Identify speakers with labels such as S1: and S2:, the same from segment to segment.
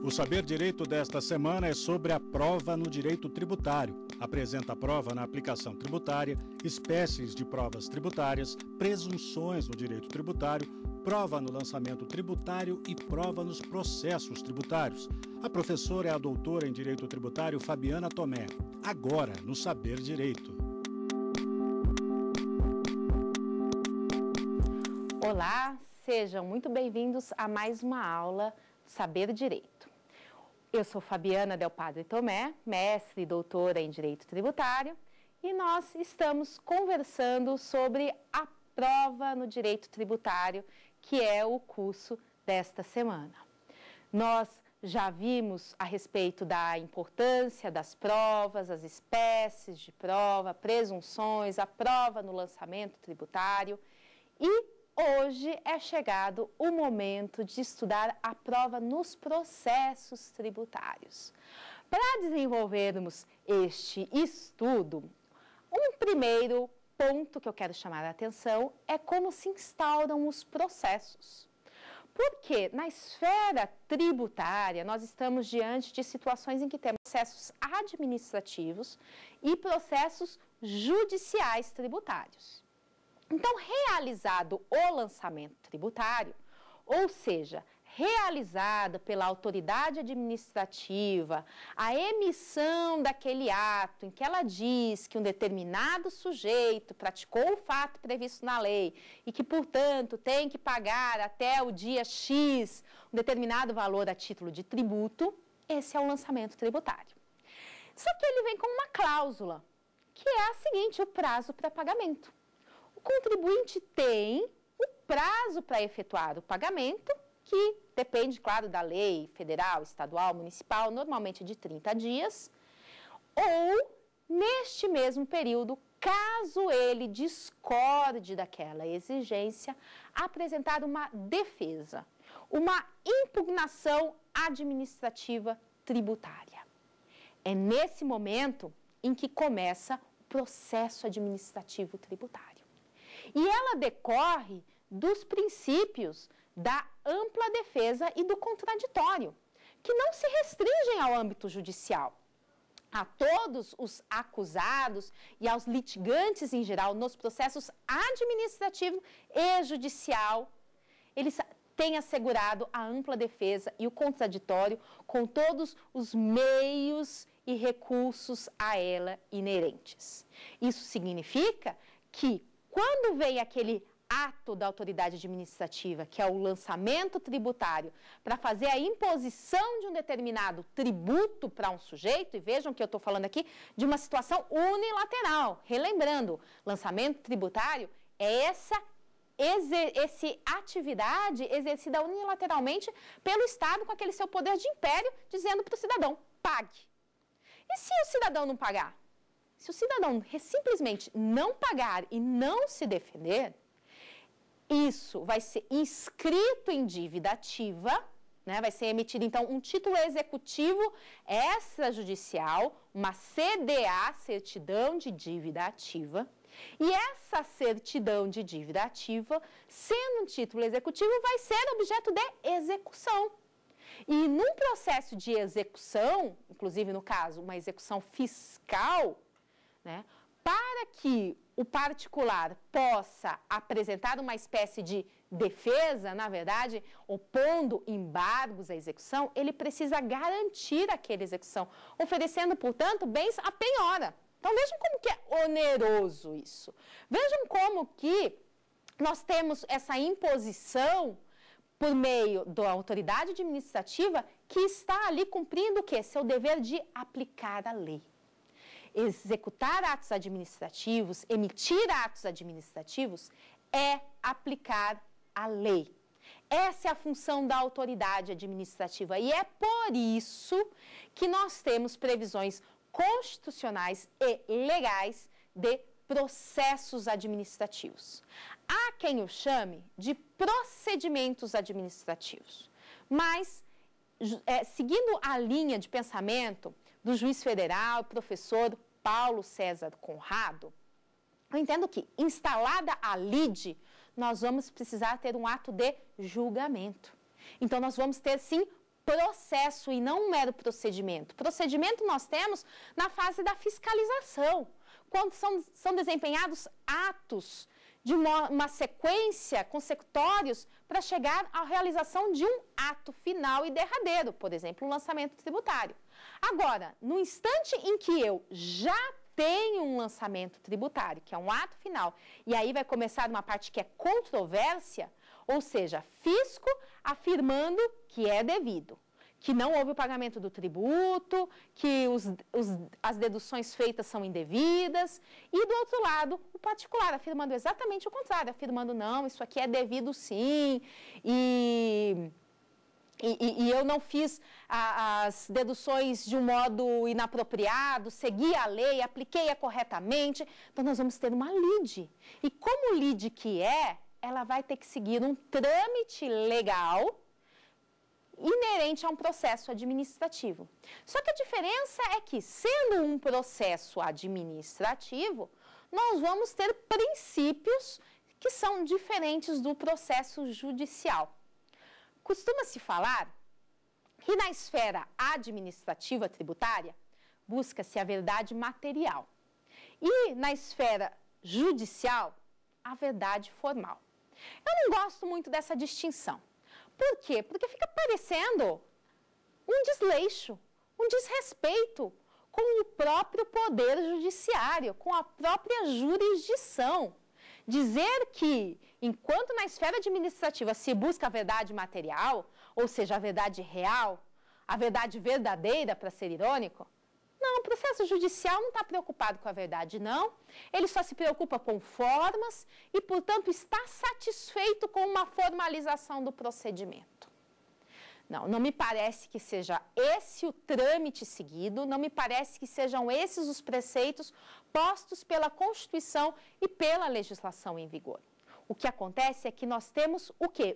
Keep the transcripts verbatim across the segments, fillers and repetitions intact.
S1: O Saber Direito desta semana é sobre a prova no direito tributário. Apresenta a prova na aplicação tributária, espécies de provas tributárias, presunções no direito tributário, prova no lançamento tributário e prova nos processos tributários. A professora é a doutora em Direito Tributário Fabiana Tomé. Agora, no Saber Direito.
S2: Olá, sejam muito bem-vindos a mais uma aula do Saber Direito. Eu sou Fabiana Del Padre Tomé, mestre e doutora em Direito Tributário, e nós estamos conversando sobre a prova no Direito Tributário, que é o curso desta semana. Nós já vimos a respeito da importância das provas, as espécies de prova, presunções, a prova no lançamento tributário, e hoje é chegado o momento de estudar a prova nos processos tributários. Para desenvolvermos este estudo, um primeiro ponto que eu quero chamar a atenção é como se instauram os processos. Porque na esfera tributária nós estamos diante de situações em que temos processos administrativos e processos judiciais tributários. Então, realizado o lançamento tributário, ou seja, realizada pela autoridade administrativa a emissão daquele ato em que ela diz que um determinado sujeito praticou o fato previsto na lei e que, portanto, tem que pagar até o dia X um determinado valor a título de tributo, esse é o lançamento tributário. Só que ele vem com uma cláusula, que é a seguinte: o prazo para pagamento. O contribuinte tem o prazo para efetuar o pagamento, que depende, claro, da lei federal, estadual, municipal, normalmente de trinta dias, ou, neste mesmo período, caso ele discorde daquela exigência, apresentar uma defesa, uma impugnação administrativa tributária. É nesse momento em que começa o processo administrativo tributário. E ela decorre dos princípios da ampla defesa e do contraditório, que não se restringem ao âmbito judicial. A todos os acusados e aos litigantes em geral nos processos administrativo e judicial, eles têm assegurado a ampla defesa e o contraditório com todos os meios e recursos a ela inerentes. Isso significa que, quando vem aquele ato da autoridade administrativa, que é o lançamento tributário, para fazer a imposição de um determinado tributo para um sujeito, e vejam que eu estou falando aqui de uma situação unilateral, relembrando, lançamento tributário é essa, essa atividade exercida unilateralmente pelo Estado com aquele seu poder de império, dizendo para o cidadão, pague. E se o cidadão não pagar? Se o cidadão simplesmente não pagar e não se defender, isso vai ser inscrito em dívida ativa, né? Vai ser emitido, então, um título executivo extrajudicial, uma C D A, certidão de dívida ativa, e essa certidão de dívida ativa, sendo um título executivo, vai ser objeto de execução. E num processo de execução, inclusive no caso, uma execução fiscal, né, para que o particular possa apresentar uma espécie de defesa, na verdade, opondo embargos à execução, ele precisa garantir aquela execução, oferecendo, portanto, bens à penhora. Então, vejam como que é oneroso isso. Vejam como que nós temos essa imposição por meio da autoridade administrativa que está ali cumprindo o quê? Seu dever de aplicar a lei. Executar atos administrativos, emitir atos administrativos, é aplicar a lei. Essa é a função da autoridade administrativa e é por isso que nós temos previsões constitucionais e legais de processos administrativos. Há quem o chame de procedimentos administrativos, mas é, seguindo a linha de pensamento do juiz federal, professor Paulo César Conrado, eu entendo que, instalada a lide, nós vamos precisar ter um ato de julgamento. Então, nós vamos ter, sim, processo e não um mero procedimento. Procedimento nós temos na fase da fiscalização, quando são, são desempenhados atos de uma, uma sequência, consecutórios, para chegar à realização de um ato final e derradeiro, por exemplo, um lançamento tributário. Agora, no instante em que eu já tenho um lançamento tributário, que é um ato final, e aí vai começar uma parte que é controvérsia, ou seja, fisco afirmando que é devido, que não houve o pagamento do tributo, que os, os, as deduções feitas são indevidas, e do outro lado, o particular afirmando exatamente o contrário, afirmando não, isso aqui é devido sim, e, e, e eu não fiz a, as deduções de um modo inapropriado, segui a lei, apliquei-a corretamente, então nós vamos ter uma lide. E como lide que é, ela vai ter que seguir um trâmite legal inerente a um processo administrativo. Só que a diferença é que, sendo um processo administrativo, nós vamos ter princípios que são diferentes do processo judicial. Costuma-se falar que na esfera administrativa tributária busca-se a verdade material e na esfera judicial a verdade formal. Eu não gosto muito dessa distinção. Por quê? Porque fica parecendo um desleixo, um desrespeito com o próprio poder judiciário, com a própria jurisdição. Dizer que, enquanto na esfera administrativa se busca a verdade material, ou seja, a verdade real, a verdade verdadeira, para ser irônico, não, o processo judicial não está preocupado com a verdade, não. Ele só se preocupa com formas e, portanto, está satisfeito com uma formalização do procedimento. Não, não me parece que seja esse o trâmite seguido, não me parece que sejam esses os preceitos postos pela Constituição e pela legislação em vigor. O que acontece é que nós temos o quê?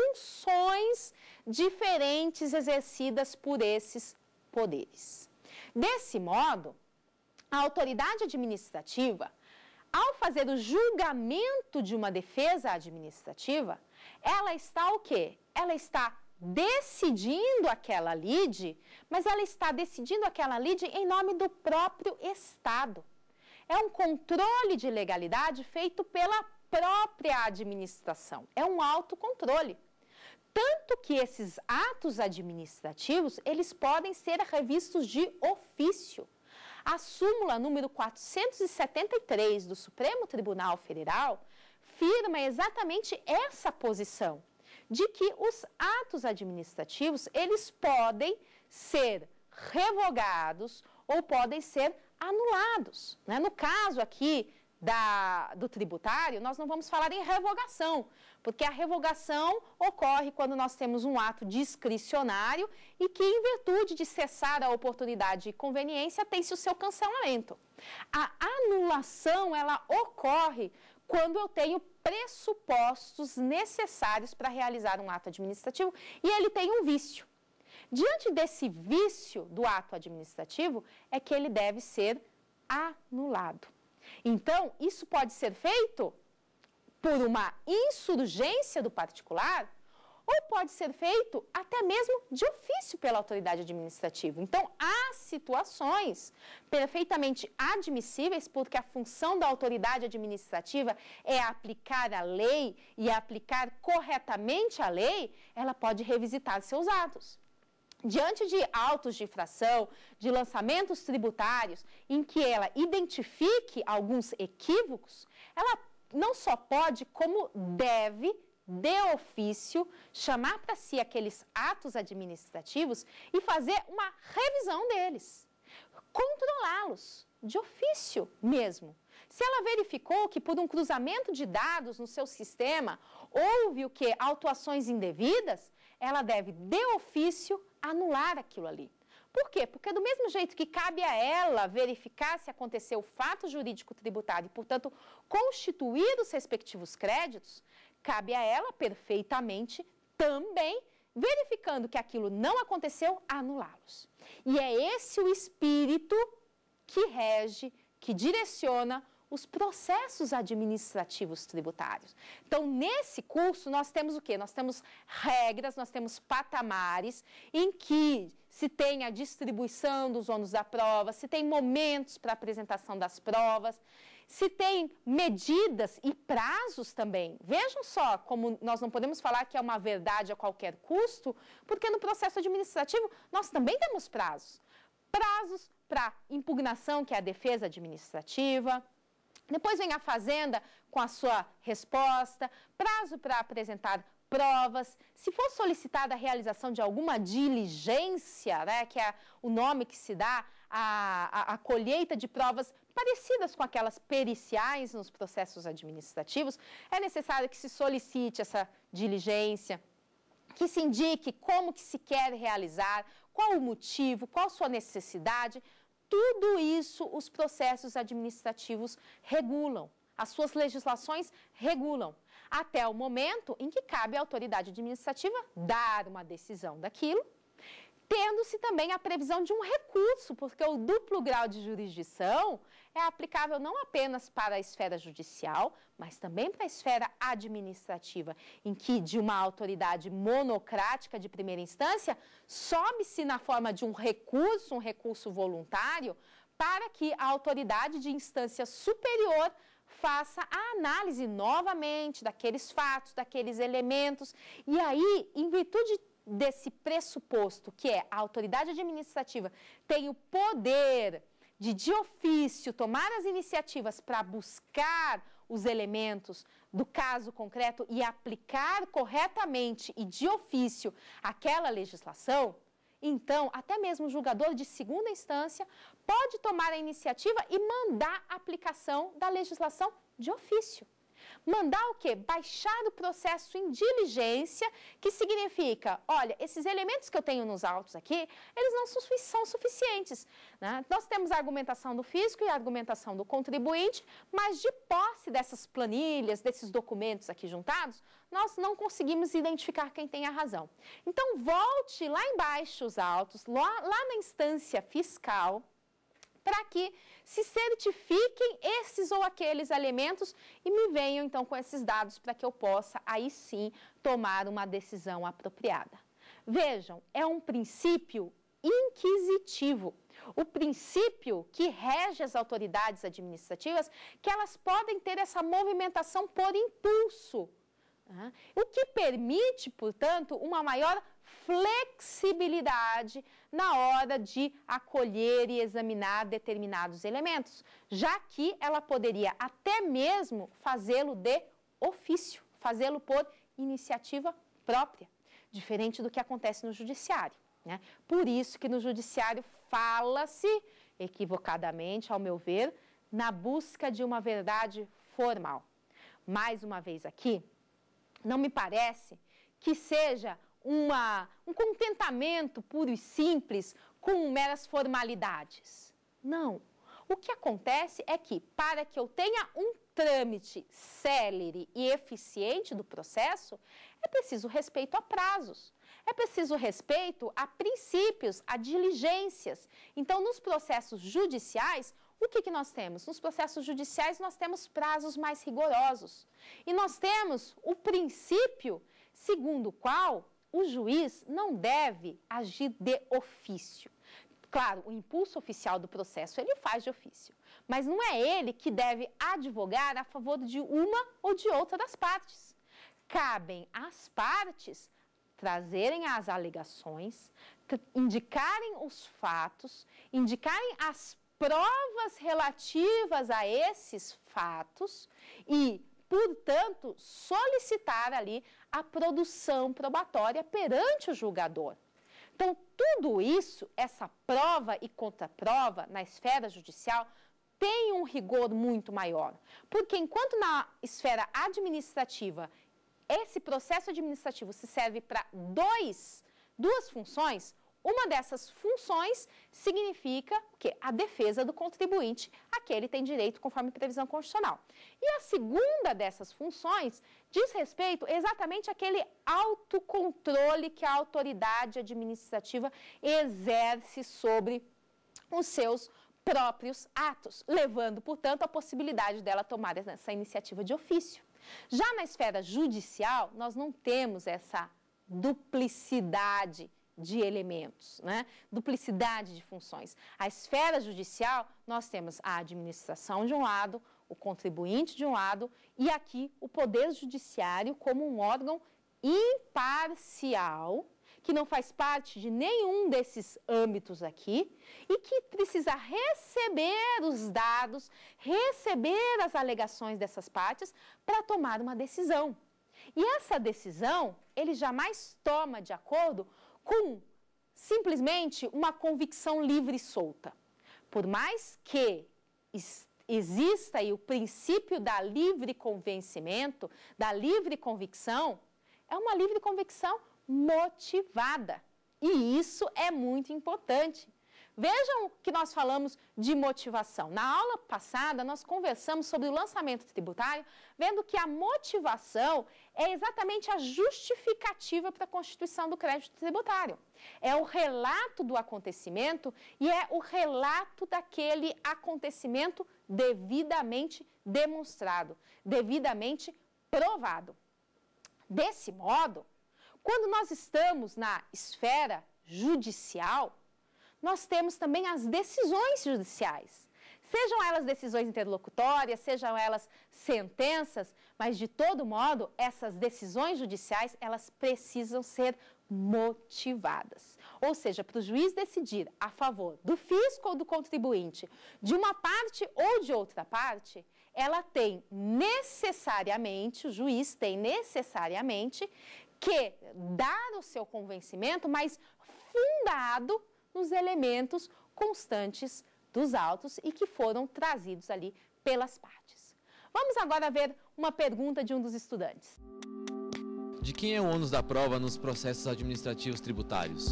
S2: Funções diferentes exercidas por esses poderes. Desse modo, a autoridade administrativa, ao fazer o julgamento de uma defesa administrativa, ela está o quê? Ela está decidindo aquela lide, mas ela está decidindo aquela lide em nome do próprio Estado. É um controle de legalidade feito pela própria administração. É um autocontrole. Tanto que esses atos administrativos, eles podem ser revistos de ofício. A súmula número quatrocentos e setenta e três do Supremo Tribunal Federal firma exatamente essa posição, de que os atos administrativos, eles podem ser revogados ou podem ser anulados, né? No caso aqui Da, do tributário, nós não vamos falar em revogação, porque a revogação ocorre quando nós temos um ato discricionário e que, em virtude de cessar a oportunidade e conveniência, tem-se o seu cancelamento. A anulação, ela ocorre quando eu tenho pressupostos necessários para realizar um ato administrativo e ele tem um vício. Diante desse vício do ato administrativo, é que ele deve ser anulado. Então, isso pode ser feito por uma insurgência do particular ou pode ser feito até mesmo de ofício pela autoridade administrativa. Então, há situações perfeitamente admissíveis porque a função da autoridade administrativa é aplicar a lei e aplicar corretamente a lei, ela pode revisitar seus atos. Diante de autos de infração, de lançamentos tributários, em que ela identifique alguns equívocos, ela não só pode, como deve, de ofício, chamar para si aqueles atos administrativos e fazer uma revisão deles, controlá-los, de ofício mesmo. Se ela verificou que por um cruzamento de dados no seu sistema houve o que? Autuações indevidas, ela deve, de ofício, anular aquilo ali. Por quê? Porque do mesmo jeito que cabe a ela verificar se aconteceu o fato jurídico tributário e, portanto, constituir os respectivos créditos, cabe a ela perfeitamente também, verificando que aquilo não aconteceu, anulá-los. E é esse o espírito que rege, que direciona os processos administrativos tributários. Então, nesse curso, nós temos o quê? Nós temos regras, nós temos patamares em que se tem a distribuição dos ônus da prova, se tem momentos para apresentação das provas, se tem medidas e prazos também. Vejam só como nós não podemos falar que é uma verdade a qualquer custo, porque no processo administrativo nós também temos prazos. Prazos para impugnação, que é a defesa administrativa. Depois vem a Fazenda com a sua resposta, prazo para apresentar provas, se for solicitada a realização de alguma diligência, né, que é o nome que se dá à, à, à colheita de provas parecidas com aquelas periciais nos processos administrativos, é necessário que se solicite essa diligência, que se indique como que se quer realizar, qual o motivo, qual a sua necessidade. Tudo isso os processos administrativos regulam, as suas legislações regulam, até o momento em que cabe à autoridade administrativa dar uma decisão daquilo, tendo-se também a previsão de um recurso, porque o duplo grau de jurisdição é aplicável não apenas para a esfera judicial, mas também para a esfera administrativa, em que de uma autoridade monocrática de primeira instância, sobe-se na forma de um recurso, um recurso voluntário, para que a autoridade de instância superior faça a análise novamente daqueles fatos, daqueles elementos, e aí, em virtude desse pressuposto, que é a autoridade administrativa tem o poder de, de ofício, tomar as iniciativas para buscar os elementos do caso concreto e aplicar corretamente e de ofício aquela legislação, então, até mesmo o julgador de segunda instância pode tomar a iniciativa e mandar a aplicação da legislação de ofício. Mandar o quê? Baixar o processo em diligência, que significa, olha, esses elementos que eu tenho nos autos aqui, eles não são suficientes, né? Nós temos a argumentação do físico e a argumentação do contribuinte, mas de posse dessas planilhas, desses documentos aqui juntados, nós não conseguimos identificar quem tem a razão. Então, volte lá embaixo os autos, lá, lá na instância fiscal, para que se certifiquem esses ou aqueles elementos e me venham, então, com esses dados para que eu possa, aí sim, tomar uma decisão apropriada. Vejam, é um princípio inquisitivo. O princípio que rege as autoridades administrativas, que elas podem ter essa movimentação por impulso, né? O que permite, portanto, uma maior flexibilidade na hora de acolher e examinar determinados elementos, já que ela poderia até mesmo fazê-lo de ofício, fazê-lo por iniciativa própria, diferente do que acontece no judiciário, né? Por isso que no judiciário fala-se, equivocadamente, ao meu ver, na busca de uma verdade formal. Mais uma vez aqui, não me parece que seja uma, um contentamento puro e simples com meras formalidades. Não. O que acontece é que, para que eu tenha um trâmite célere e eficiente do processo, é preciso respeito a prazos, é preciso respeito a princípios, a diligências. Então, nos processos judiciais, o que, que nós temos? Nos processos judiciais, nós temos prazos mais rigorosos. E nós temos o princípio segundo o qual o juiz não deve agir de ofício. Claro, o impulso oficial do processo ele faz de ofício, mas não é ele que deve advogar a favor de uma ou de outra das partes. Cabem às partes trazerem as alegações, indicarem os fatos, indicarem as provas relativas a esses fatos e, portanto, solicitar ali a produção probatória perante o julgador. Então, tudo isso, essa prova e contraprova na esfera judicial, tem um rigor muito maior. Porque enquanto na esfera administrativa, esse processo administrativo se serve para dois, duas funções, uma dessas funções significa que a defesa do contribuinte, a que ele tem direito conforme previsão constitucional. E a segunda dessas funções diz respeito exatamente àquele autocontrole que a autoridade administrativa exerce sobre os seus próprios atos, levando, portanto, a possibilidade dela tomar essa iniciativa de ofício. Já na esfera judicial, nós não temos essa duplicidade de elementos, né? Duplicidade de funções. A esfera judicial, nós temos a administração de um lado, o contribuinte de um lado, e aqui o Poder Judiciário como um órgão imparcial, que não faz parte de nenhum desses âmbitos aqui e que precisa receber os dados, receber as alegações dessas partes para tomar uma decisão. E essa decisão, ele jamais toma de acordo com simplesmente uma convicção livre e solta. Por mais que exista aí o princípio da livre convencimento, da livre convicção, é uma livre convicção motivada. E isso é muito importante. Vejam que nós falamos de motivação. Na aula passada, nós conversamos sobre o lançamento tributário, vendo que a motivação é exatamente a justificativa para a constituição do crédito tributário. É o relato do acontecimento e é o relato daquele acontecimento devidamente demonstrado, devidamente provado. Desse modo, quando nós estamos na esfera judicial, nós temos também as decisões judiciais. Sejam elas decisões interlocutórias, sejam elas sentenças, mas de todo modo, essas decisões judiciais, elas precisam ser motivadas. Ou seja, para o juiz decidir a favor do fisco ou do contribuinte, de uma parte ou de outra parte, ela tem necessariamente, o juiz tem necessariamente que dar o seu convencimento, mas fundado nos elementos constantes dos autos e que foram trazidos ali pelas partes. Vamos agora ver uma pergunta de um dos estudantes.
S3: De quem é o ônus da prova nos processos administrativos tributários?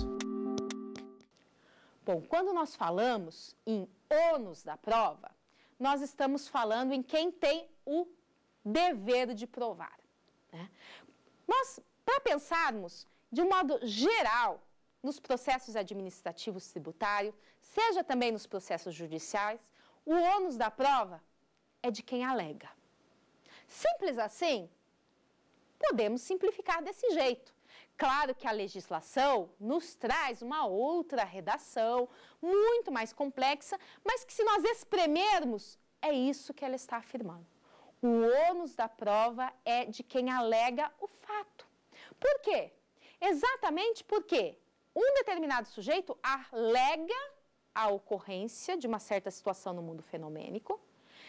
S2: Bom, quando nós falamos em ônus da prova, nós estamos falando em quem tem o dever de provar, né? Nós, para pensarmos de um modo geral, nos processos administrativos tributários, seja também nos processos judiciais, o ônus da prova é de quem alega. Simples assim, podemos simplificar desse jeito. Claro que a legislação nos traz uma outra redação, muito mais complexa, mas que se nós espremermos, é isso que ela está afirmando. O ônus da prova é de quem alega o fato. Por quê? Exatamente porque um determinado sujeito alega a ocorrência de uma certa situação no mundo fenomênico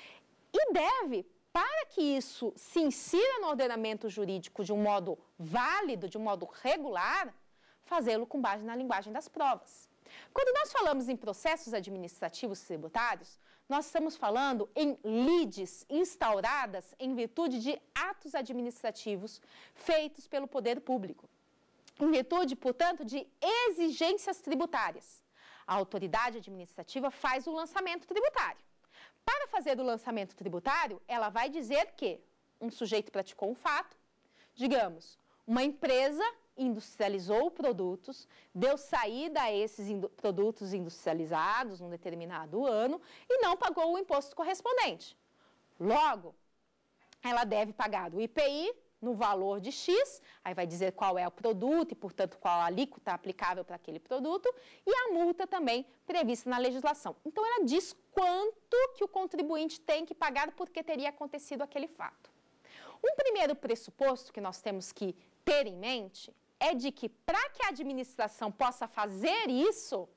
S2: e deve, para que isso se insira no ordenamento jurídico de um modo válido, de um modo regular, fazê-lo com base na linguagem das provas. Quando nós falamos em processos administrativos tributários, nós estamos falando em lides instauradas em virtude de atos administrativos feitos pelo poder público. Em virtude, portanto, de exigências tributárias. A autoridade administrativa faz o lançamento tributário. Para fazer o lançamento tributário, ela vai dizer que um sujeito praticou um fato, digamos, uma empresa industrializou produtos, deu saída a esses indu- produtos industrializados num determinado ano e não pagou o imposto correspondente. Logo, ela deve pagar o I P I no valor de X, aí vai dizer qual é o produto e, portanto, qual a alíquota aplicável para aquele produto, e a multa também prevista na legislação. Então, ela diz quanto que o contribuinte tem que pagar porque teria acontecido aquele fato. Um primeiro pressuposto que nós temos que ter em mente é de que, para que a administração possa fazer isso,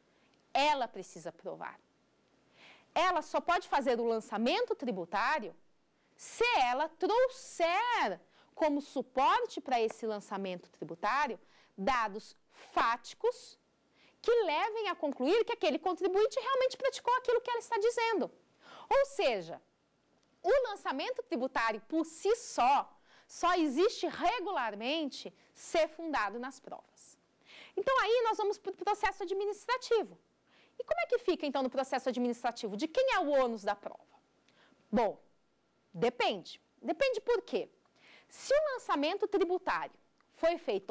S2: ela precisa provar. Ela só pode fazer o lançamento tributário se ela trouxer como suporte para esse lançamento tributário dados fáticos que levem a concluir que aquele contribuinte realmente praticou aquilo que ela está dizendo. Ou seja, o lançamento tributário por si só, só existe regularmente se fundado nas provas. Então, aí nós vamos para o processo administrativo. E como é que fica, então, no processo administrativo? De quem é o ônus da prova? Bom, depende. Depende por quê? Se o lançamento tributário foi feito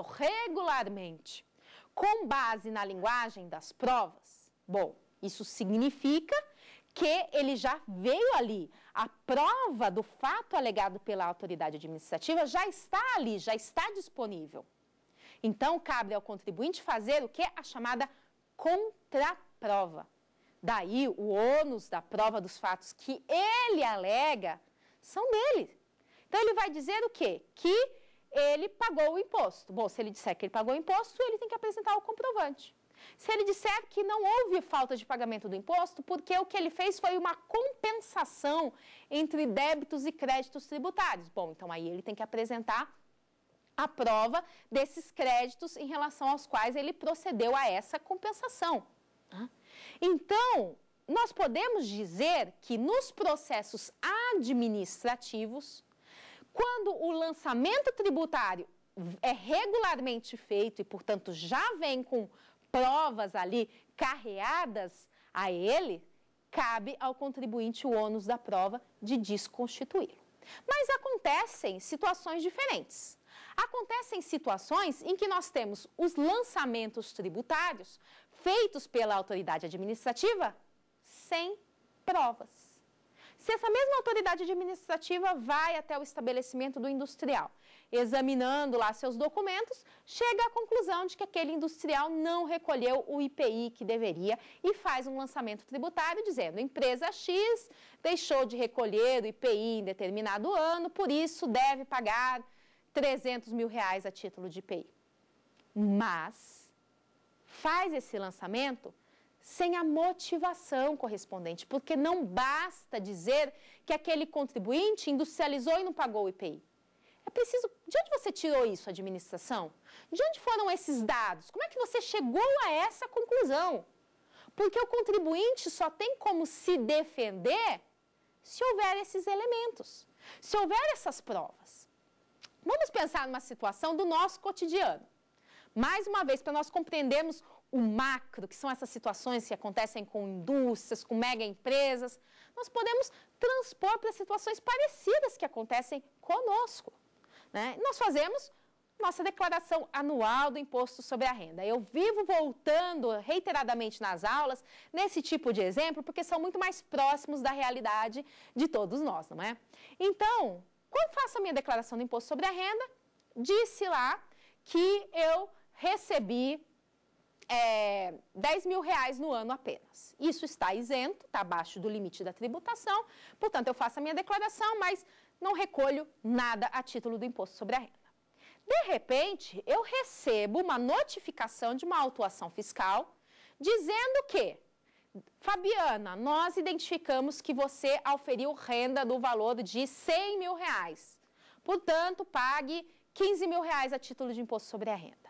S2: regularmente, com base na linguagem das provas, bom, isso significa que ele já veio ali. A prova do fato alegado pela autoridade administrativa já está ali, já está disponível. Então, cabe ao contribuinte fazer o que? A chamada contraprova. Daí, o ônus da prova dos fatos que ele alega são dele. Então, ele vai dizer o quê? Que ele pagou o imposto. Bom, se ele disser que ele pagou o imposto, ele tem que apresentar o comprovante. Se ele disser que não houve falta de pagamento do imposto, porque o que ele fez foi uma compensação entre débitos e créditos tributários. Bom, então aí ele tem que apresentar a prova desses créditos em relação aos quais ele procedeu a essa compensação. Então, nós podemos dizer que nos processos administrativos, quando o lançamento tributário é regularmente feito e, portanto, já vem com provas ali carreadas a ele, cabe ao contribuinte o ônus da prova de desconstituí-lo. Mas acontecem situações diferentes. Acontecem situações em que nós temos os lançamentos tributários feitos pela autoridade administrativa sem provas. Se essa mesma autoridade administrativa vai até o estabelecimento do industrial, examinando lá seus documentos, chega à conclusão de que aquele industrial não recolheu o I P I que deveria e faz um lançamento tributário dizendo: empresa X deixou de recolher o I P I em determinado ano, por isso deve pagar trezentos mil reais a título de I P I. Mas faz esse lançamento sem a motivação correspondente, porque não basta dizer que aquele contribuinte industrializou e não pagou o I P I. É preciso... De onde você tirou isso, administração? De onde foram esses dados? Como é que você chegou a essa conclusão? Porque o contribuinte só tem como se defender se houver esses elementos, se houver essas provas. Vamos pensar numa situação do nosso cotidiano. Mais uma vez, para nós compreendermos o macro, que são essas situações que acontecem com indústrias, com mega empresas, nós podemos transpor para situações parecidas que acontecem conosco. Né? Nós fazemos nossa declaração anual do imposto sobre a renda. Eu vivo voltando reiteradamente nas aulas nesse tipo de exemplo, porque são muito mais próximos da realidade de todos nós, não é? Então, quando faço a minha declaração do imposto sobre a renda, disse lá que eu recebi é, dez mil reais no ano apenas. Isso está isento, está abaixo do limite da tributação, portanto, eu faço a minha declaração, mas não recolho nada a título do imposto sobre a renda. De repente, eu recebo uma notificação de uma autuação fiscal dizendo que, Fabiana, nós identificamos que você auferiu renda do valor de cem mil reais. Portanto, pague quinze mil reais a título de imposto sobre a renda.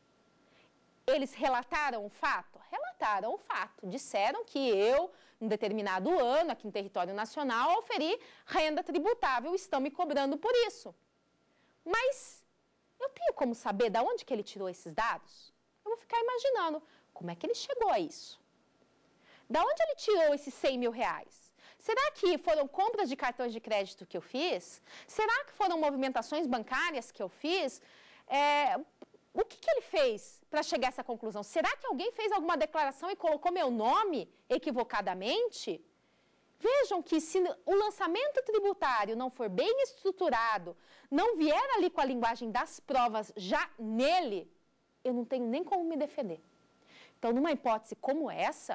S2: Eles relataram o fato? Relataram o fato. Disseram que eu, em determinado ano, aqui no território nacional, auferi renda tributável e estão me cobrando por isso. Mas eu tenho como saber de onde que ele tirou esses dados? Eu vou ficar imaginando, como é que ele chegou a isso? Da onde ele tirou esses cem mil reais? Será que foram compras de cartões de crédito que eu fiz? Será que foram movimentações bancárias que eu fiz? É, o que, que ele fez para chegar a essa conclusão? Será que alguém fez alguma declaração e colocou meu nome equivocadamente? Vejam que se o lançamento tributário não for bem estruturado, não vier ali com a linguagem das provas já nele, eu não tenho nem como me defender. Então, numa hipótese como essa,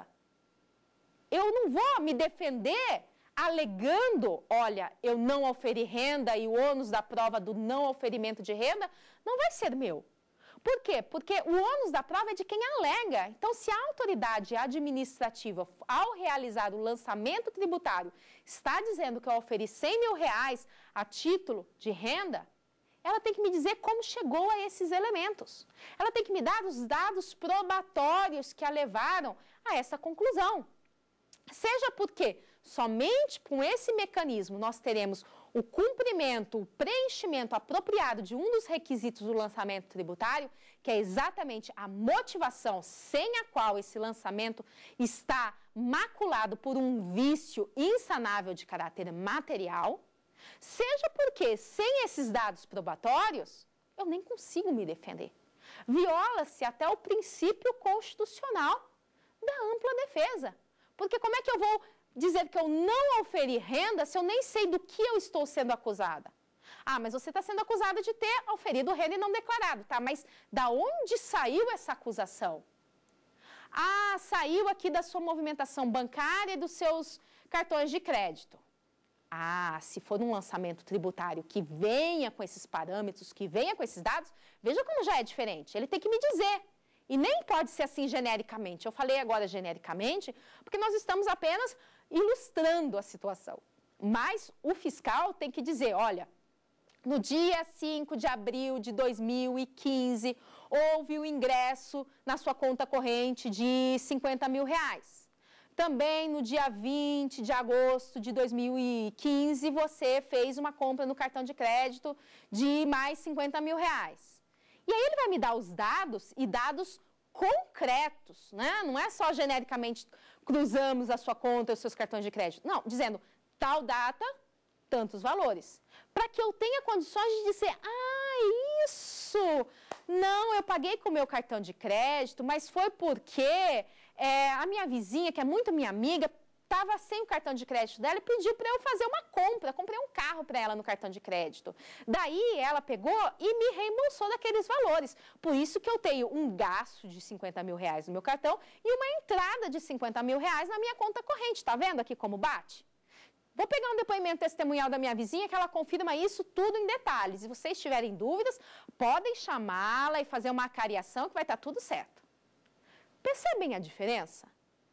S2: eu não vou me defender alegando, olha, eu não auferi renda e o ônus da prova do não auferimento de renda não vai ser meu. Por quê? Porque o ônus da prova é de quem alega. Então, se a autoridade administrativa, ao realizar o lançamento tributário, está dizendo que eu auferi cem mil reais a título de renda, ela tem que me dizer como chegou a esses elementos. Ela tem que me dar os dados probatórios que a levaram a essa conclusão. Seja porque somente com esse mecanismo nós teremos o cumprimento, o preenchimento apropriado de um dos requisitos do lançamento tributário, que é exatamente a motivação sem a qual esse lançamento está maculado por um vício insanável de caráter material, seja porque sem esses dados probatórios, eu nem consigo me defender. Viola-se até o princípio constitucional da ampla defesa. Porque como é que eu vou dizer que eu não auferi renda se eu nem sei do que eu estou sendo acusada? Ah, mas você está sendo acusada de ter auferido renda e não declarado, tá? Mas da onde saiu essa acusação? Ah, saiu aqui da sua movimentação bancária e dos seus cartões de crédito. Ah, se for um lançamento tributário que venha com esses parâmetros, que venha com esses dados, veja como já é diferente. Ele tem que me dizer. E nem pode ser assim genericamente. Eu falei agora genericamente, porque nós estamos apenas ilustrando a situação. Mas o fiscal tem que dizer, olha, no dia cinco de abril de dois mil e quinze, houve o ingresso na sua conta corrente de cinquenta mil reais. Também no dia vinte de agosto de dois mil e quinze, você fez uma compra no cartão de crédito de mais cinquenta mil reais. E aí ele vai me dar os dados e dados concretos, né? Não é só genericamente cruzamos a sua conta e os seus cartões de crédito. Não, dizendo tal data, tantos valores. Para que eu tenha condições de dizer, ah, isso! Não, eu paguei com o meu cartão de crédito, mas foi porque é, a minha vizinha, que é muito minha amiga, estava sem o cartão de crédito dela e pediu para eu fazer uma compra. Comprei um carro para ela no cartão de crédito. Daí ela pegou e me reembolsou daqueles valores. Por isso que eu tenho um gasto de cinquenta mil reais no meu cartão e uma entrada de cinquenta mil reais na minha conta corrente. Está vendo aqui como bate? Vou pegar um depoimento testemunhal da minha vizinha que ela confirma isso tudo em detalhes. Se vocês tiverem dúvidas, podem chamá-la e fazer uma acariação que vai estar tudo certo. Percebem a diferença?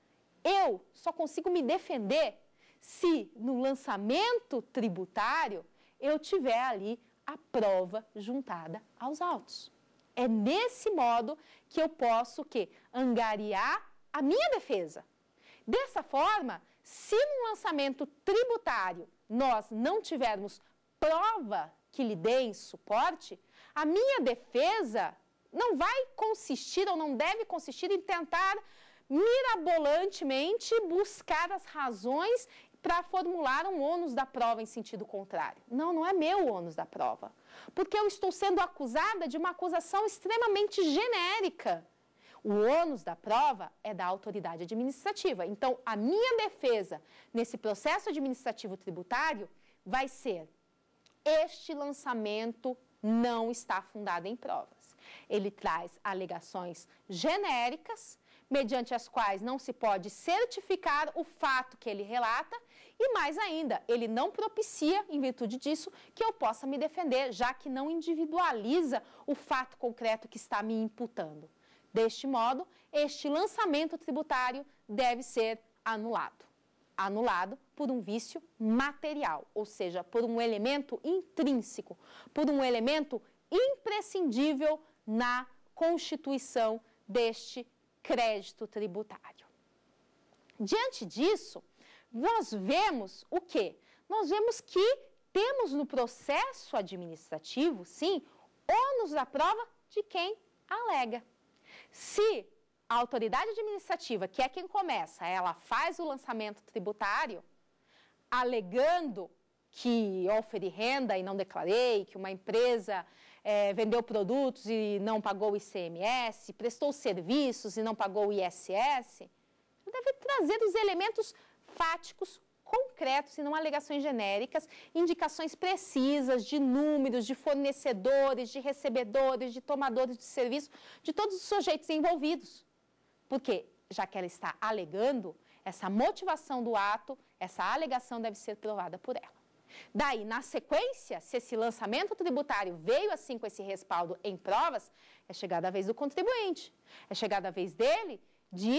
S2: Eu só consigo me defender se no lançamento tributário eu tiver ali a prova juntada aos autos. É nesse modo que eu posso que angariar a minha defesa. Dessa forma, se no lançamento tributário nós não tivermos prova que lhe deem suporte, a minha defesa não vai consistir ou não deve consistir em tentar mirabolantemente buscar as razões para formular um ônus da prova em sentido contrário. Não, não é meu ônus da prova, porque eu estou sendo acusada de uma acusação extremamente genérica. O ônus da prova é da autoridade administrativa. Então, a minha defesa nesse processo administrativo tributário vai ser: este lançamento não está fundado em provas. Ele traz alegações genéricas, mediante as quais não se pode certificar o fato que ele relata, e mais ainda, ele não propicia, em virtude disso, que eu possa me defender, já que não individualiza o fato concreto que está me imputando. Deste modo, este lançamento tributário deve ser anulado. Anulado por um vício material, ou seja, por um elemento intrínseco, por um elemento imprescindível na constituição deste crédito tributário. Diante disso, nós vemos o quê? Nós vemos que temos no processo administrativo, sim, ônus da prova de quem alega. Se a autoridade administrativa, que é quem começa, ela faz o lançamento tributário, alegando que eu oferi renda e não declarei, que uma empresa é, vendeu produtos e não pagou o I C M S, prestou serviços e não pagou o I S S, deve trazer os elementos fáticos concretos e não alegações genéricas, indicações precisas de números, de fornecedores, de recebedores, de tomadores de serviço, de todos os sujeitos envolvidos. Porque, já que ela está alegando, essa motivação do ato, essa alegação deve ser provada por ela. Daí, na sequência, se esse lançamento tributário veio assim com esse respaldo em provas, é chegada a vez do contribuinte. É chegada a vez dele de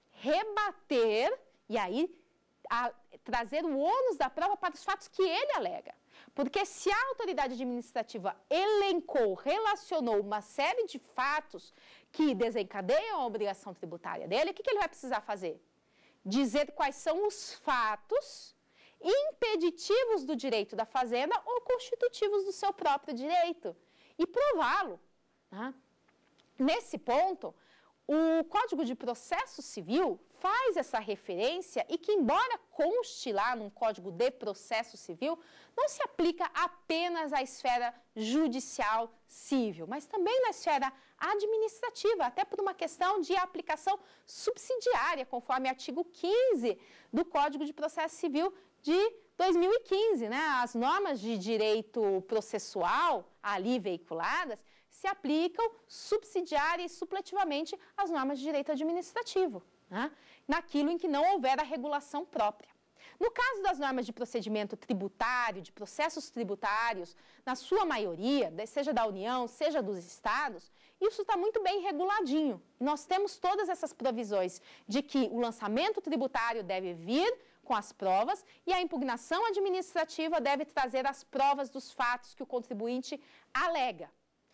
S2: rebater e aí a, trazer o ônus da prova para os fatos que ele alega. Porque se a autoridade administrativa elencou, relacionou uma série de fatos que desencadeiam a obrigação tributária dele, o que, que ele vai precisar fazer? Dizer quais são os fatos impeditivos do direito da fazenda ou constitutivos do seu próprio direito e prová-lo. Né? Nesse ponto, o Código de Processo Civil faz essa referência e que, embora conste lá num Código de Processo Civil, não se aplica apenas à esfera judicial civil, mas também na esfera administrativa, até por uma questão de aplicação subsidiária, conforme artigo quinze do Código de Processo Civil de dois mil e quinze, né? As normas de direito processual ali veiculadas se aplicam subsidiária e supletivamente às normas de direito administrativo, né? Naquilo em que não houver a regulação própria. No caso das normas de procedimento tributário, de processos tributários, na sua maioria, seja da União, seja dos estados, isso está muito bem reguladinho. Nós temos todas essas provisões de que o lançamento tributário deve vir com as provas e a impugnação administrativa deve trazer as provas dos fatos que o contribuinte alega.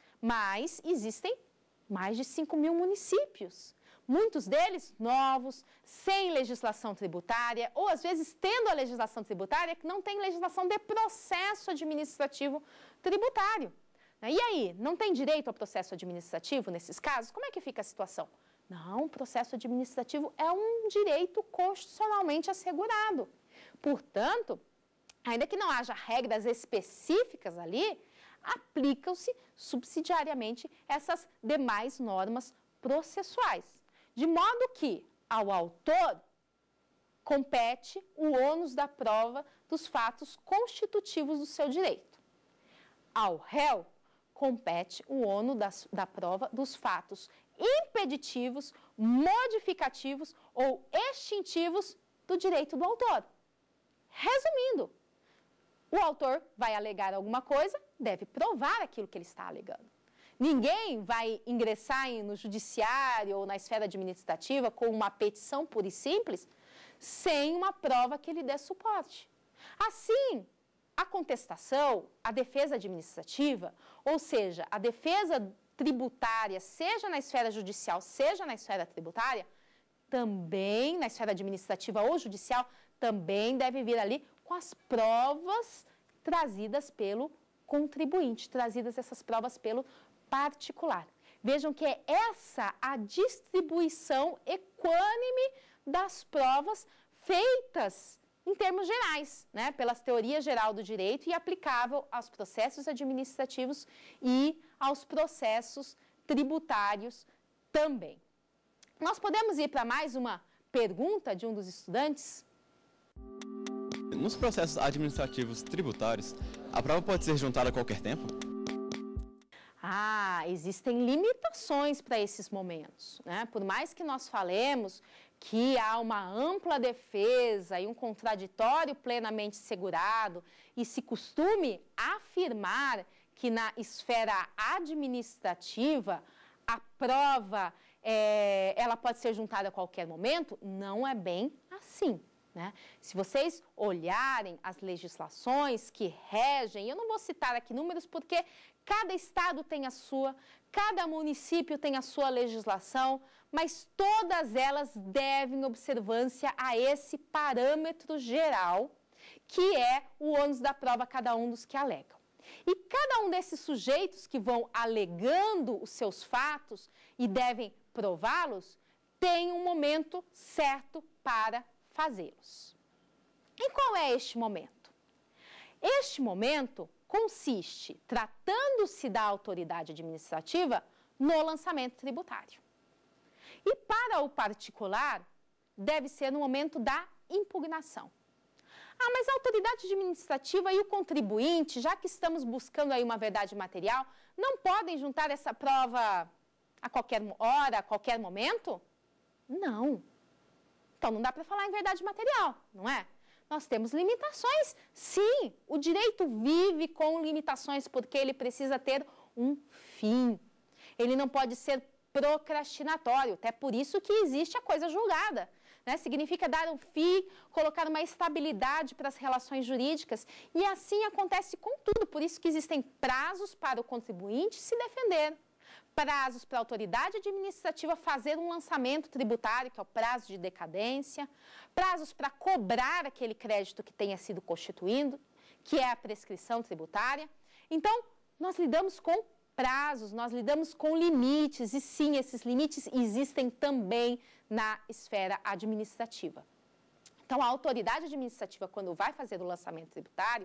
S2: Mas existem mais de cinco mil municípios, muitos deles novos, sem legislação tributária, ou às vezes tendo a legislação tributária que não tem legislação de processo administrativo tributário. E aí, não tem direito ao processo administrativo nesses casos? Como é que fica a situação? Não, o processo administrativo é um direito constitucionalmente assegurado. Portanto, ainda que não haja regras específicas ali, aplicam-se subsidiariamente essas demais normas processuais. De modo que, ao autor, compete o ônus da prova dos fatos constitutivos do seu direito. Ao réu, compete o ônus da, da prova dos fatos impeditivos, modificativos ou extintivos do direito do autor. Resumindo, o autor vai alegar alguma coisa, deve provar aquilo que ele está alegando. Ninguém vai ingressar no judiciário ou na esfera administrativa com uma petição pura e simples sem uma prova que lhe dê suporte. Assim, a contestação, a defesa administrativa, ou seja, a defesa tributária, seja na esfera judicial, seja na esfera tributária, também na esfera administrativa ou judicial, também deve vir ali com as provas trazidas pelo contribuinte, trazidas essas provas pelo particular. Vejam que é essa a distribuição equânime das provas feitas em termos gerais, né, pelas teorias geral do direito e aplicável aos processos administrativos e aos processos tributários também. Nós podemos ir para mais uma pergunta de um dos estudantes?
S4: Nos processos administrativos tributários, a prova pode ser juntada a qualquer tempo?
S2: Ah, existem limitações para esses momentos, né? Por mais que nós falemos que há uma ampla defesa e um contraditório plenamente segurado e se costume afirmar que na esfera administrativa a prova é, ela pode ser juntada a qualquer momento, não é bem assim. Né? Se vocês olharem as legislações que regem, eu não vou citar aqui números porque cada estado tem a sua, cada município tem a sua legislação, mas todas elas devem observância a esse parâmetro geral, que é o ônus da prova a cada um dos que alegam. E cada um desses sujeitos que vão alegando os seus fatos e devem prová-los, tem um momento certo para fazê-los. E qual é este momento? Este momento consiste, tratando-se da autoridade administrativa, no lançamento tributário. E para o particular, deve ser no momento da impugnação. Ah, mas a autoridade administrativa e o contribuinte, já que estamos buscando aí uma verdade material, não podem juntar essa prova a qualquer hora, a qualquer momento? Não. Então, não dá para falar em verdade material, não é? Nós temos limitações, sim. O direito vive com limitações porque ele precisa ter um fim. Ele não pode ser procrastinatório, até por isso que existe a coisa julgada. Né? Significa dar um fim, colocar uma estabilidade para as relações jurídicas. E assim acontece com tudo, por isso que existem prazos para o contribuinte se defender. Prazos para a autoridade administrativa fazer um lançamento tributário, que é o prazo de decadência, prazos para cobrar aquele crédito que tenha sido constituído, que é a prescrição tributária. Então, nós lidamos com prazos, nós lidamos com limites, e sim, esses limites existem também na esfera administrativa. Então, a autoridade administrativa, quando vai fazer o lançamento tributário,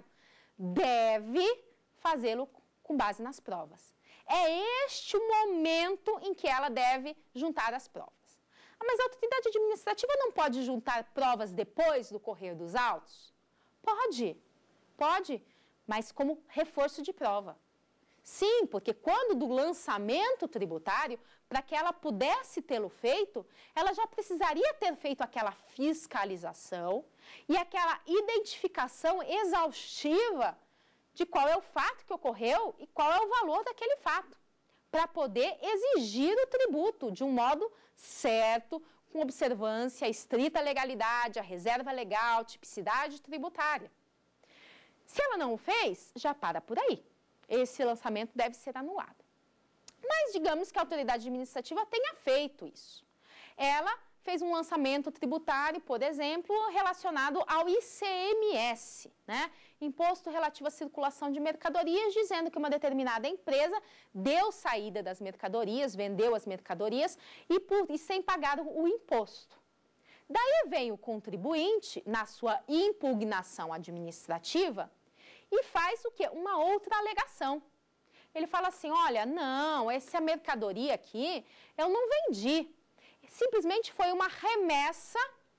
S2: deve fazê-lo com base nas provas. É este o momento em que ela deve juntar as provas. Ah, mas a autoridade administrativa não pode juntar provas depois do correr dos autos? Pode, pode, mas como reforço de prova. Sim, porque quando do lançamento tributário, para que ela pudesse tê-lo feito, ela já precisaria ter feito aquela fiscalização e aquela identificação exaustiva de qual é o fato que ocorreu e qual é o valor daquele fato, para poder exigir o tributo de um modo certo, com observância, a estrita legalidade, a reserva legal, tipicidade tributária. Se ela não o fez, já para por aí. Esse lançamento deve ser anulado. Mas digamos que a autoridade administrativa tenha feito isso. Ela fez um lançamento tributário, por exemplo, relacionado ao I C M S, né? Imposto relativo à circulação de mercadorias, dizendo que uma determinada empresa deu saída das mercadorias, vendeu as mercadorias e, por, e sem pagar o imposto. Daí vem o contribuinte, na sua impugnação administrativa, e faz o quê? Uma outra alegação. Ele fala assim, olha, não, essa mercadoria aqui eu não vendi. Simplesmente foi uma remessa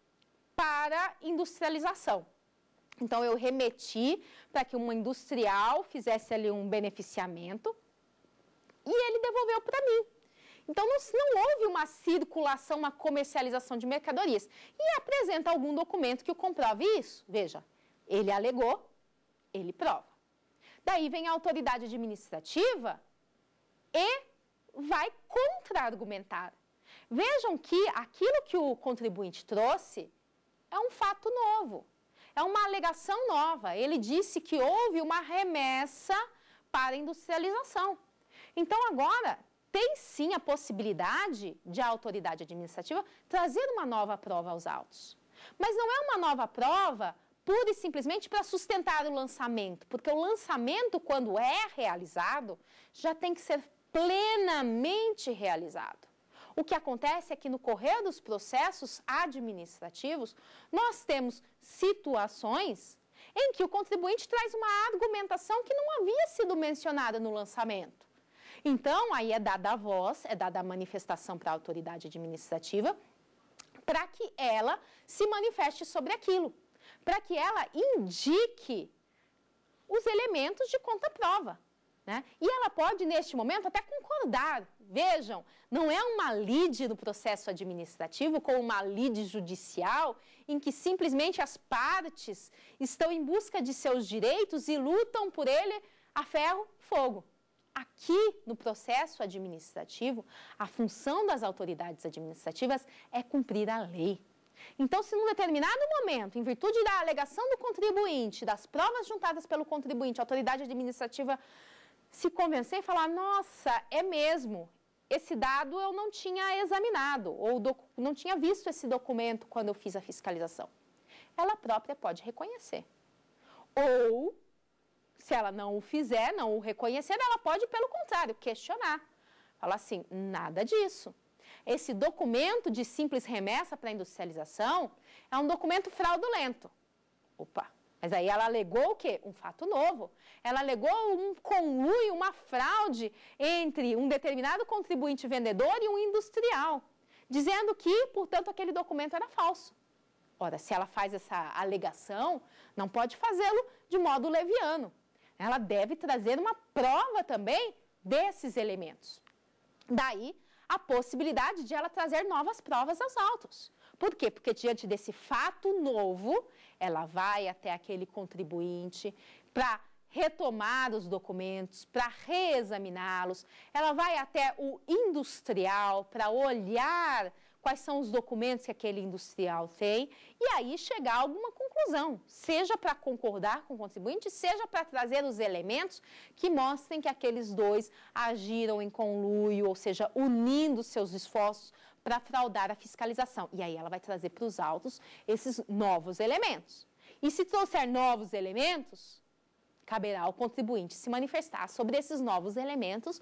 S2: para industrialização. Então, eu remeti para que uma industrial fizesse ali um beneficiamento e ele devolveu para mim. Então, não, não houve uma circulação, uma comercialização de mercadorias. E apresenta algum documento que o comprove isso. Veja, ele alegou, ele prova. Daí vem a autoridade administrativa e vai contra-argumentar. Vejam que aquilo que o contribuinte trouxe é um fato novo, é uma alegação nova. Ele disse que houve uma remessa para industrialização. Então, agora, tem sim a possibilidade de a autoridade administrativa trazer uma nova prova aos autos. Mas não é uma nova prova pura e simplesmente para sustentar o lançamento, porque o lançamento, quando é realizado, já tem que ser plenamente realizado. O que acontece é que no correr dos processos administrativos, nós temos situações em que o contribuinte traz uma argumentação que não havia sido mencionada no lançamento. Então, aí é dada a voz, é dada a manifestação para a autoridade administrativa, para que ela se manifeste sobre aquilo, para que ela indique os elementos de conta-prova. Né? E ela pode, neste momento, até concordar. Vejam, não é uma lide no processo administrativo, como uma lide judicial, em que simplesmente as partes estão em busca de seus direitos e lutam por ele a ferro e fogo. Aqui, no processo administrativo, a função das autoridades administrativas é cumprir a lei. Então, se num determinado momento, em virtude da alegação do contribuinte, das provas juntadas pelo contribuinte, a autoridade administrativa se convencer e falar, nossa, é mesmo, esse dado eu não tinha examinado, ou não tinha visto esse documento quando eu fiz a fiscalização. Ela própria pode reconhecer. Ou, se ela não o fizer, não o reconhecer, ela pode, pelo contrário, questionar. Falar assim, nada disso. Esse documento de simples remessa para industrialização é um documento fraudulento. Opa! Mas aí ela alegou o quê? Um fato novo. Ela alegou um conluio, uma fraude entre um determinado contribuinte vendedor e um industrial, dizendo que, portanto, aquele documento era falso. Ora, se ela faz essa alegação, não pode fazê-lo de modo leviano. Ela deve trazer uma prova também desses elementos. Daí, a possibilidade de ela trazer novas provas aos autos. Por quê? Porque diante desse fato novo, ela vai até aquele contribuinte para retomar os documentos, para reexaminá-los. Ela vai até o industrial para olhar quais são os documentos que aquele industrial tem e aí chegar a alguma conclusão, seja para concordar com o contribuinte, seja para trazer os elementos que mostrem que aqueles dois agiram em conluio, ou seja, unindo seus esforços para fraudar a fiscalização. E aí ela vai trazer para os autos esses novos elementos. E se trouxer novos elementos, caberá ao contribuinte se manifestar sobre esses novos elementos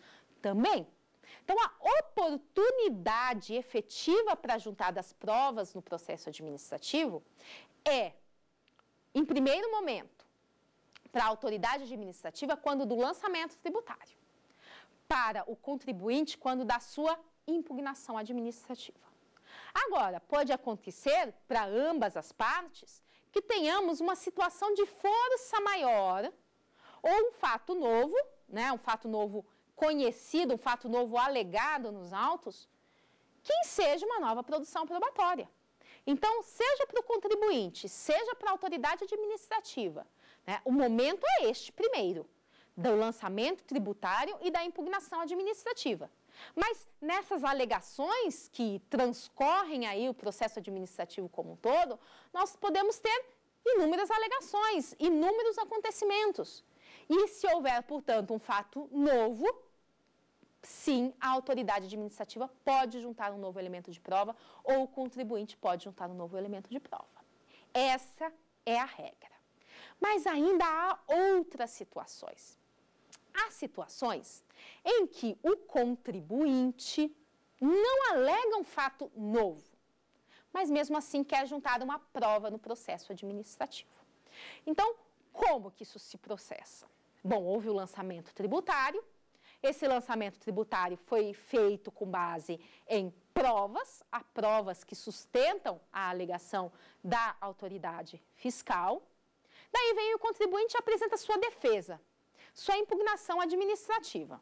S2: também. Então, a oportunidade efetiva para juntar das provas no processo administrativo é, em primeiro momento, para a autoridade administrativa quando do lançamento tributário, para o contribuinte quando da sua impugnação administrativa. Agora, pode acontecer para ambas as partes que tenhamos uma situação de força maior ou um fato novo, né, um fato novo conhecido, um fato novo alegado nos autos, que seja uma nova produção probatória. Então, seja para o contribuinte, seja para a autoridade administrativa, né, o momento é este primeiro, do lançamento tributário e da impugnação administrativa. Mas nessas alegações que transcorrem aí o processo administrativo como um todo, nós podemos ter inúmeras alegações, inúmeros acontecimentos. E se houver, portanto, um fato novo, sim, a autoridade administrativa pode juntar um novo elemento de prova ou o contribuinte pode juntar um novo elemento de prova. Essa é a regra. Mas ainda há outras situações. Há situações em que o contribuinte não alega um fato novo, mas mesmo assim quer juntar uma prova no processo administrativo. Então, como que isso se processa? Bom, houve o lançamento tributário. Esse lançamento tributário foi feito com base em provas, há provas que sustentam a alegação da autoridade fiscal. Daí vem o contribuinte e apresenta sua defesa, sua impugnação administrativa.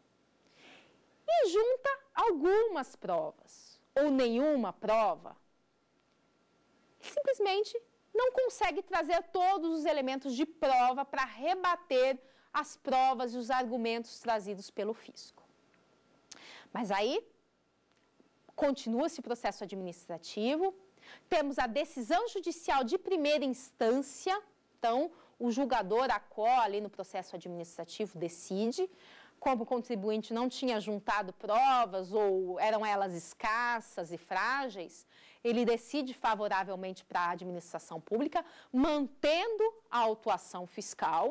S2: E junta algumas provas, ou nenhuma prova, simplesmente não consegue trazer todos os elementos de prova para rebater as provas e os argumentos trazidos pelo fisco. Mas aí, continua esse processo administrativo, temos a decisão judicial de primeira instância, então, o julgador acolhe no processo administrativo, decide, como o contribuinte não tinha juntado provas ou eram elas escassas e frágeis, ele decide favoravelmente para a administração pública, mantendo a autuação fiscal,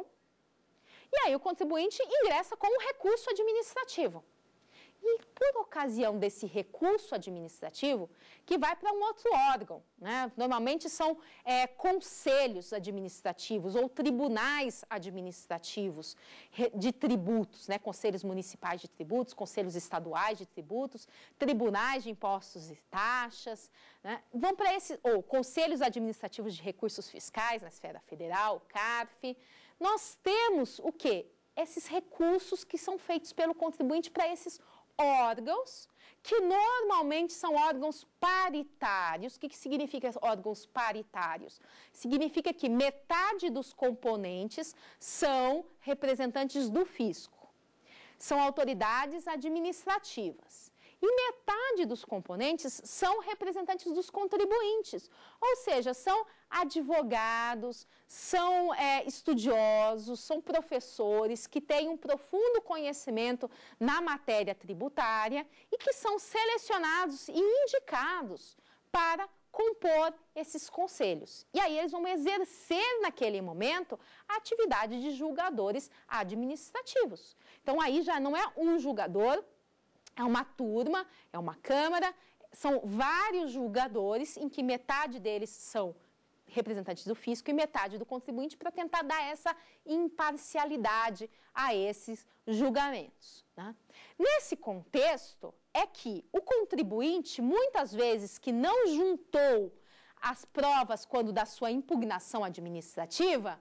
S2: e aí o contribuinte ingressa com um recurso administrativo. E por ocasião desse recurso administrativo, que vai para um outro órgão, né? Normalmente são é, conselhos administrativos ou tribunais administrativos de tributos, né? Conselhos municipais de tributos, conselhos estaduais de tributos, tribunais de impostos e taxas, né? Vão para esses, ou conselhos administrativos de recursos fiscais na esfera federal, CARF. Nós temos o quê? Esses recursos que são feitos pelo contribuinte para esses órgãos, que normalmente são órgãos paritários. O que, que significa órgãos paritários? Significa que metade dos componentes são representantes do fisco, são autoridades administrativas. E metade dos componentes são representantes dos contribuintes, ou seja, são advogados, são é, estudiosos, são professores que têm um profundo conhecimento na matéria tributária e que são selecionados e indicados para compor esses conselhos. E aí eles vão exercer naquele momento a atividade de julgadores administrativos. Então aí já não é um julgador, é uma turma, é uma câmara, são vários julgadores em que metade deles são representantes do fisco e metade do contribuinte para tentar dar essa imparcialidade a esses julgamentos, né? Nesse contexto é que o contribuinte, muitas vezes que não juntou as provas quando da sua impugnação administrativa,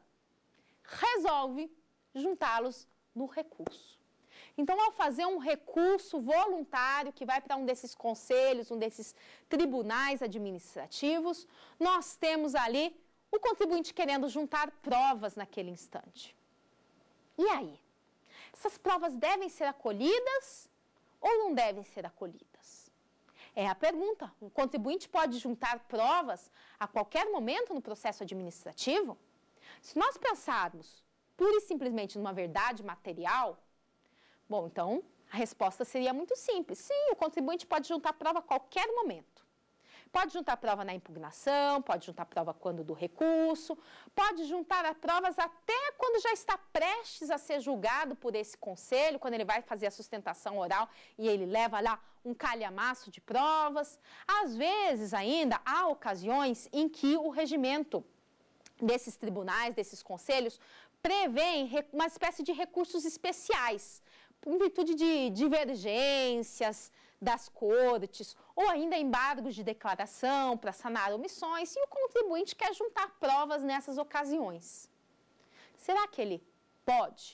S2: resolve juntá-los no recurso. Então, ao fazer um recurso voluntário que vai para um desses conselhos, um desses tribunais administrativos, nós temos ali o contribuinte querendo juntar provas naquele instante. E aí? Essas provas devem ser acolhidas ou não devem ser acolhidas? É a pergunta. O contribuinte pode juntar provas a qualquer momento no processo administrativo? Se nós pensarmos pura e simplesmente numa verdade material, bom, então, a resposta seria muito simples. Sim, o contribuinte pode juntar prova a qualquer momento. Pode juntar prova na impugnação, pode juntar prova quando do recurso, pode juntar a provas até quando já está prestes a ser julgado por esse conselho, quando ele vai fazer a sustentação oral e ele leva lá um calhamaço de provas. Às vezes ainda há ocasiões em que o regimento desses tribunais, desses conselhos, prevêem uma espécie de recursos especiais, em virtude de divergências das cortes, ou ainda embargos de declaração para sanar omissões, e o contribuinte quer juntar provas nessas ocasiões. Será que ele pode?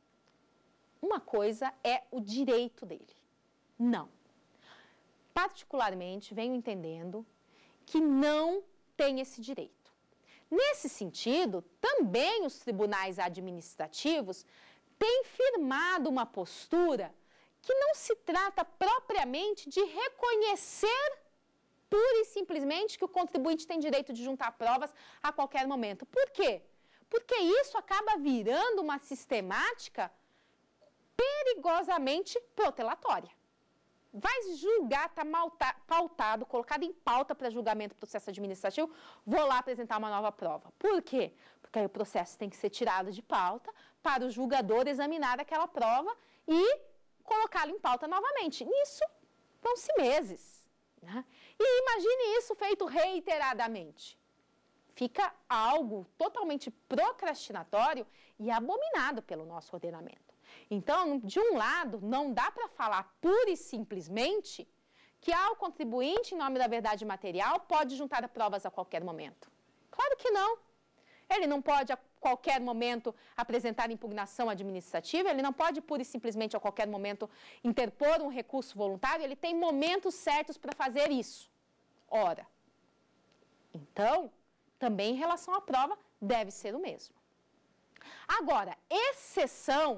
S2: Uma coisa é o direito dele. Não. Particularmente, venho entendendo que não tem esse direito. Nesse sentido, também os tribunais administrativos têm firmado uma postura que não se trata propriamente de reconhecer pura e simplesmente que o contribuinte tem direito de juntar provas a qualquer momento. Por quê? Porque isso acaba virando uma sistemática perigosamente protelatória. Vai julgar, está pautado, colocado em pauta para julgamento do processo administrativo, vou lá apresentar uma nova prova. Por quê? Porque aí o processo tem que ser tirado de pauta para o julgador examinar aquela prova e colocá-lo em pauta novamente. Nisso vão-se meses. Né? E imagine isso feito reiteradamente. Fica algo totalmente procrastinatório e abominado pelo nosso ordenamento. Então, de um lado, não dá para falar pura e simplesmente que ah, o contribuinte, em nome da verdade material, pode juntar provas a qualquer momento. Claro que não. Ele não pode a qualquer momento apresentar impugnação administrativa, ele não pode pura e simplesmente a qualquer momento interpor um recurso voluntário, ele tem momentos certos para fazer isso. Ora, então, também em relação à prova, deve ser o mesmo. Agora, exceção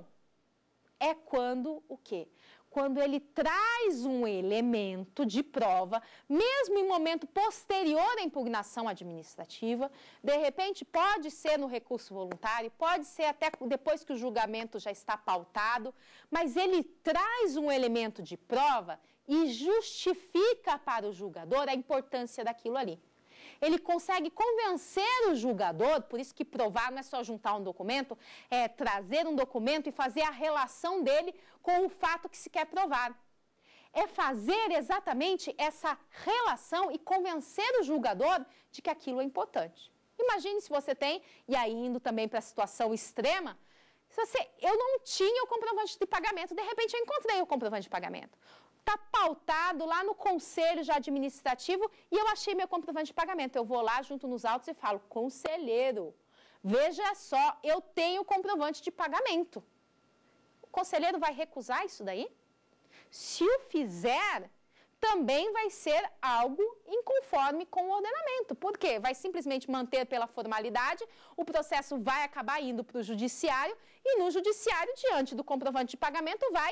S2: é quando o quê? Quando ele traz um elemento de prova, mesmo em momento posterior à impugnação administrativa, de repente pode ser no recurso voluntário, pode ser até depois que o julgamento já está pautado, mas ele traz um elemento de prova e justifica para o julgador a importância daquilo ali. Ele consegue convencer o julgador, por isso que provar não é só juntar um documento, é trazer um documento e fazer a relação dele com o fato que se quer provar. É fazer exatamente essa relação e convencer o julgador de que aquilo é importante. Imagine se você tem, e aí indo também para a situação extrema, se você, eu não tinha o comprovante de pagamento, de repente eu encontrei o comprovante de pagamento. Está pautado lá no conselho já administrativo e eu achei meu comprovante de pagamento. Eu vou lá junto nos autos e falo, conselheiro, veja só, eu tenho comprovante de pagamento. O conselheiro vai recusar isso daí? Se o fizer, também vai ser algo inconforme com o ordenamento. Por quê? Vai simplesmente manter pela formalidade, o processo vai acabar indo para o judiciário e no judiciário, diante do comprovante de pagamento, vai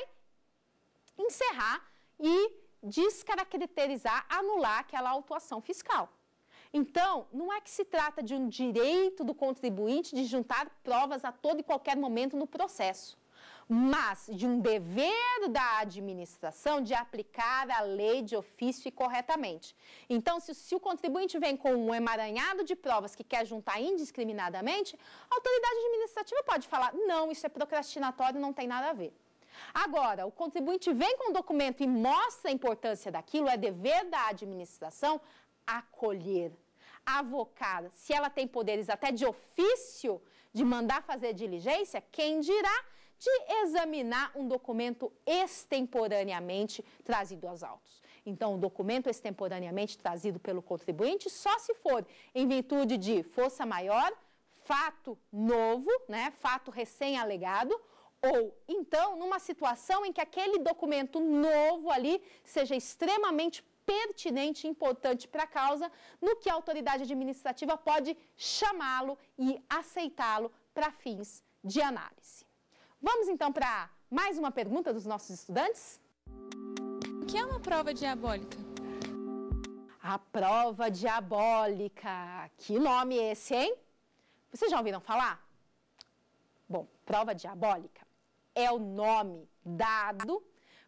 S2: encerrar e descaracterizar, anular aquela autuação fiscal. Então, não é que se trata de um direito do contribuinte de juntar provas a todo e qualquer momento no processo, mas de um dever da administração de aplicar a lei de ofício e corretamente. Então, se, se o contribuinte vem com um emaranhado de provas que quer juntar indiscriminadamente, a autoridade administrativa pode falar, não, isso é procrastinatório, não tem nada a ver. Agora, o contribuinte vem com o documento e mostra a importância daquilo, é dever da administração acolher, avocar. Se ela tem poderes até de ofício, de mandar fazer diligência, quem dirá de examinar um documento extemporaneamente trazido aos autos. Então, o documento extemporaneamente trazido pelo contribuinte só se for em virtude de força maior, fato novo, né, fato recém-alegado, ou, então, numa situação em que aquele documento novo ali seja extremamente pertinente e importante para a causa, no que a autoridade administrativa pode chamá-lo e aceitá-lo para fins de análise. Vamos, então, para mais uma pergunta dos nossos estudantes?
S5: O que é uma prova diabólica?
S2: A prova diabólica. Que nome é esse, hein? Vocês já ouviram falar? Bom, prova diabólica é o nome dado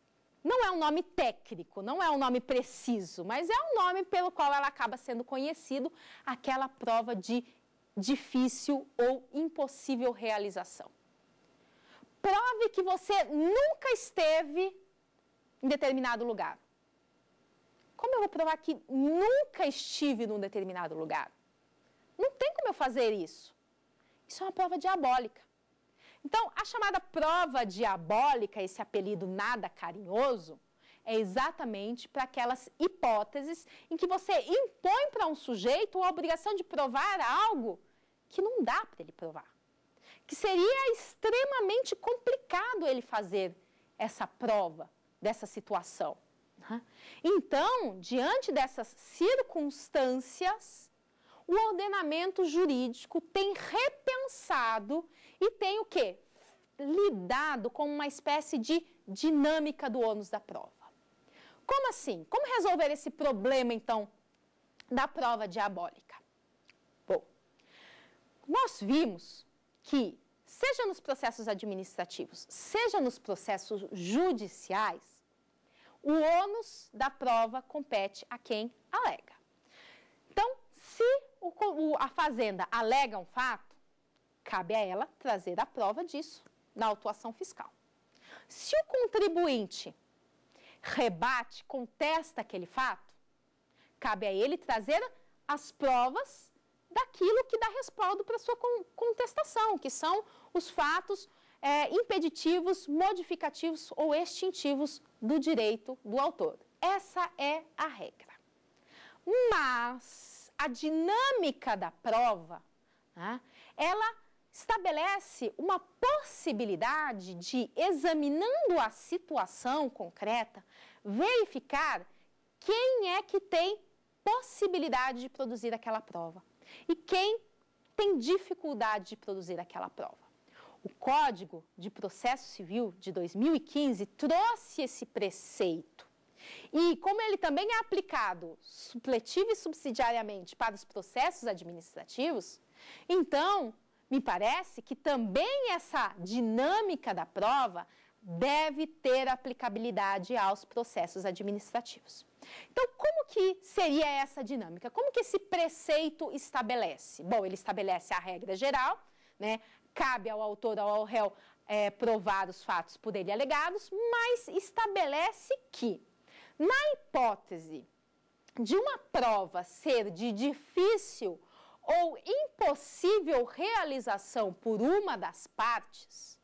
S2: não é um nome técnico, não é um nome preciso, mas é um nome pelo qual ela acaba sendo conhecido, aquela prova de difícil ou impossível realização. Prove que você nunca esteve em determinado lugar. Como eu vou provar que nunca estive num determinado lugar? Não tem como eu fazer isso. Isso é uma prova diabólica. Então, a chamada prova diabólica, esse apelido nada carinhoso, é exatamente para aquelas hipóteses em que você impõe para um sujeito a obrigação de provar algo que não dá para ele provar. Que seria extremamente complicado ele fazer essa prova dessa situação. Então, diante dessas circunstâncias, o ordenamento jurídico tem repensado e tem o quê? Lidado com uma espécie de dinâmica do ônus da prova. Como assim? Como resolver esse problema, então, da prova diabólica? Bom, nós vimos que, seja nos processos administrativos, seja nos processos judiciais, o ônus da prova compete a quem alega. Então, se o, o, a fazenda alega um fato, cabe a ela trazer a prova disso na autuação fiscal. Se o contribuinte rebate, contesta aquele fato, cabe a ele trazer as provas daquilo que dá respaldo para a sua contestação, que são os fatos é, impeditivos, modificativos ou extintivos do direito do autor. Essa é a regra. Mas a dinâmica da prova, né, ela estabelece uma possibilidade de, examinando a situação concreta, verificar quem é que tem possibilidade de produzir aquela prova e quem tem dificuldade de produzir aquela prova. O Código de Processo Civil de dois mil e quinze trouxe esse preceito. E como ele também é aplicado supletivo e subsidiariamente para os processos administrativos, então, me parece que também essa dinâmica da prova deve ter aplicabilidade aos processos administrativos. Então, como que seria essa dinâmica? Como que esse preceito estabelece? Bom, ele estabelece a regra geral, né? Cabe ao autor ou ao réu é, provar os fatos por ele alegados, mas estabelece que, na hipótese de uma prova ser de difícil ou impossível realização por uma das partes,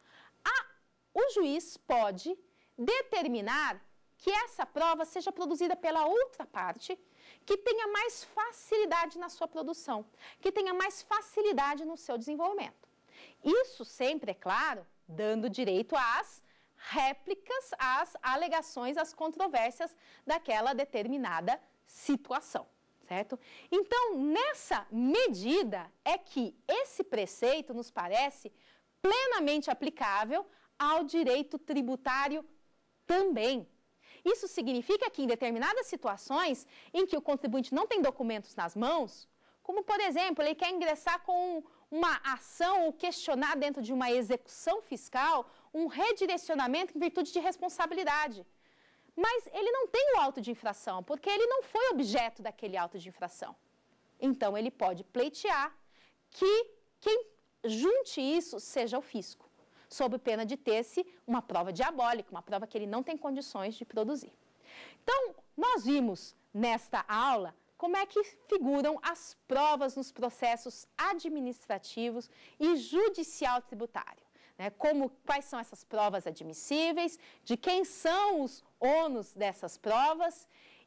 S2: a, o juiz pode determinar que essa prova seja produzida pela outra parte, que tenha mais facilidade na sua produção, que tenha mais facilidade no seu desenvolvimento. Isso sempre, é claro, dando direito às réplicas, às alegações, às controvérsias daquela determinada situação, certo? Então, nessa medida é que esse preceito nos parece plenamente aplicável ao direito tributário também. Isso significa que em determinadas situações em que o contribuinte não tem documentos nas mãos, como, por exemplo, ele quer ingressar com uma ação ou questionar dentro de uma execução fiscal um redirecionamento em virtude de responsabilidade. Mas ele não tem o auto de infração, porque ele não foi objeto daquele auto de infração. Então, ele pode pleitear que quem junte isso seja o fisco, sob pena de ter-se uma prova diabólica, uma prova que ele não tem condições de produzir. Então, nós vimos nesta aula como é que figuram as provas nos processos administrativos e judicial tributário, né? Como, quais são essas provas admissíveis, de quem são os ônus dessas provas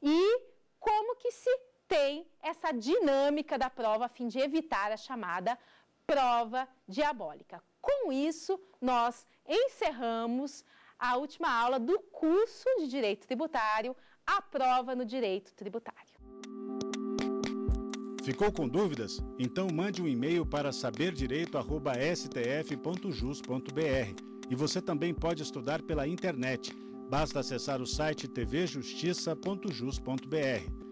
S2: e como que se tem essa dinâmica da prova a fim de evitar a chamada prova diabólica. Com isso, nós encerramos a última aula do curso de Direito Tributário, a prova no Direito Tributário.
S1: Ficou com dúvidas? Então mande um e-mail para saber direito arroba s t f ponto jus ponto b r. E você também pode estudar pela internet. Basta acessar o site t v justiça ponto jus ponto b r.